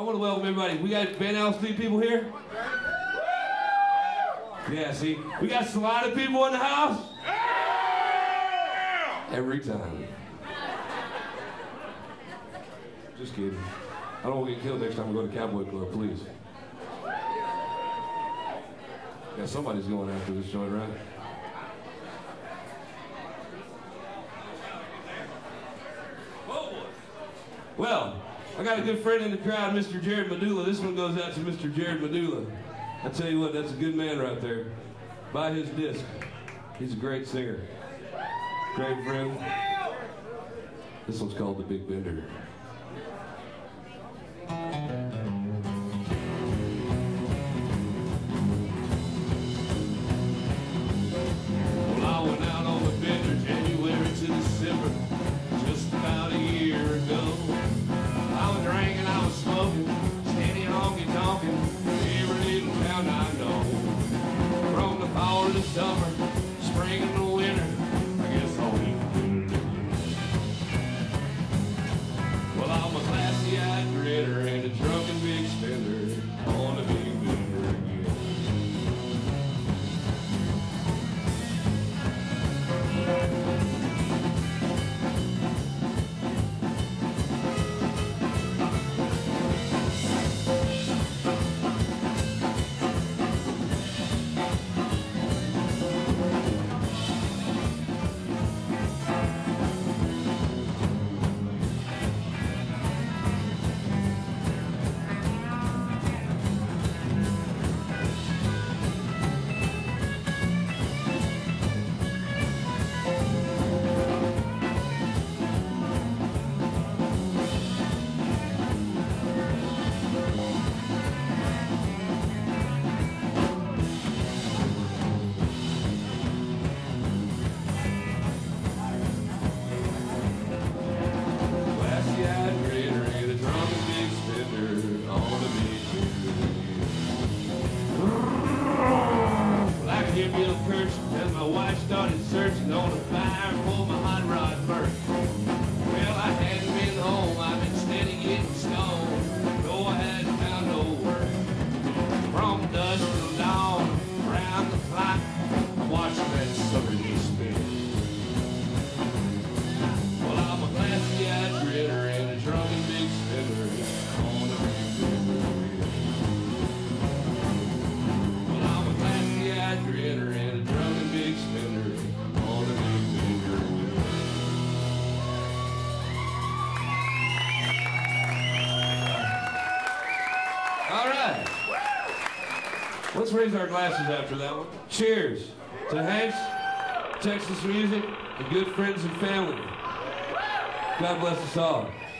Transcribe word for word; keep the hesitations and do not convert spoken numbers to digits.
I want to welcome everybody. We got Van Alstyne people here? Yeah, see, we got Saille people in the house? Every time. Just kidding. I don't want to get killed next time we go to Cowboy Club, please. Yeah, somebody's going after this joint, right? Well, I got a good friend in the crowd, Mister Jared Medulla. This one goes out to Mister Jared Medulla. I tell you what, that's a good man right there. Buy his disc. He's a great singer. Great friend. This one's called The Big Bender. Well, I went out on the bender January to December, just about a year ago. I was drinking, I was smoking, steady honky tonkin', every little town I know. From the fall to the summer, spring and the winter, I guess I'll eat good. Well, I'm a classy-eyed gritter and a drunken big spender on a big bender again. As my wife started searching on the fire for my hot rod burnt. Well, I hadn't been home, I've been steady getting stoned, though I hadn't found no work. From dusk till dawn, around the clock, I'm watching that sucker get spin. Well, I'm a classy-eyed gritter and a drunken big spender on a big bender wheel. Well, I'm a classy-eyed gritter and a drunken big spender on a big bender wheel. All right. Let's raise our glasses after that one. Cheers to Hank's, Texas music, and good friends and family. God bless us all.